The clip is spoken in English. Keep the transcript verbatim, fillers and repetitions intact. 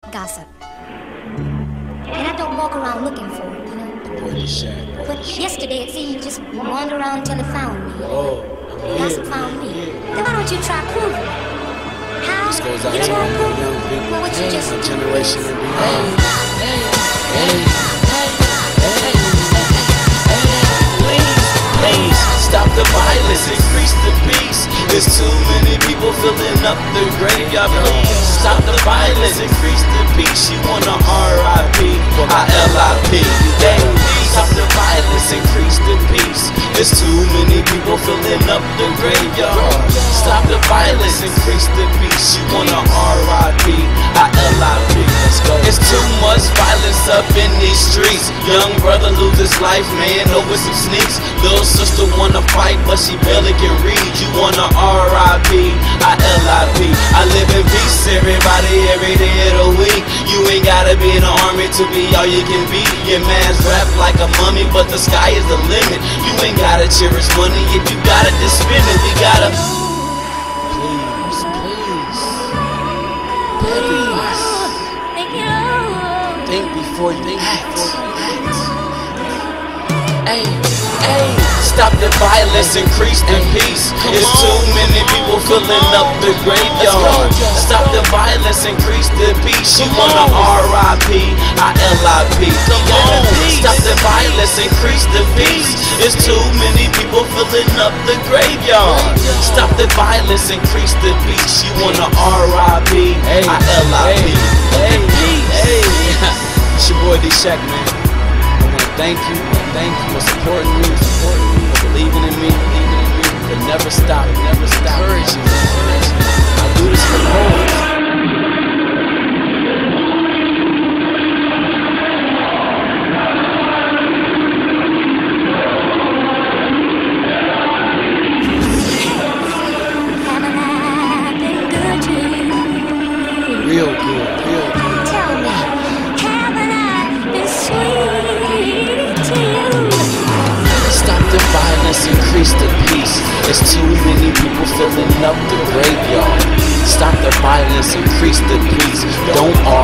Gossip. And I don't walk around looking for it, you know. But yesterday it seemed you just wandered around until it found me. Oh, Gossip found me. Then why don't you try proving it? How? This goes out You to won't the prove young it? people, Well, what you just the do? generation that we Hey, hey, hey, hey, hey, please, please, stop the violence, increase the peace. There's too many people filling up the graveyard. Please, stop the violence, increase the peace. You wanna R I P, I L I P. Hey, stop the violence, increase the peace. There's too many people filling up the graveyard. Stop the violence, increase the peace. You wanna R I P, I L I P. Let's go. It's too much violence up in these streets. Young brother lose his life, man, over some sneaks. Little sister wanna fight, but she barely can read. You wanna R I P, I L I P. I live in peace, everybody, every day of the week. You ain't gotta be in the army to be all you can be. Your man's rap like a mummy, but the sky is the limit. You ain't gotta cherish money, if you got it, just spend it. We gotta. Please, please, please. Think before you act. Hey, hey, stop the violence, increase the peace. There's too many people filling up the graveyard. Stop the violence, increase the peace. You wanna R I P, I L I P. Come on, stop the violence, increase the peace. There's too many people filling up the graveyard. Stop the violence, increase the peace. You wanna R I P, I L I P. Hey, hey, it's your boy D Shack, man. I wanna thank you, thank you for supporting me, supporting me, for believing in me, believing in me, but never stop, never stop. Encouraging, encouraging. I do this for both. Real good, real good. Tell me, haven't I been sweet to you? Stop the violence, increase the peace. There's too many people filling up the graveyard. Stop the violence, increase the peace. Don't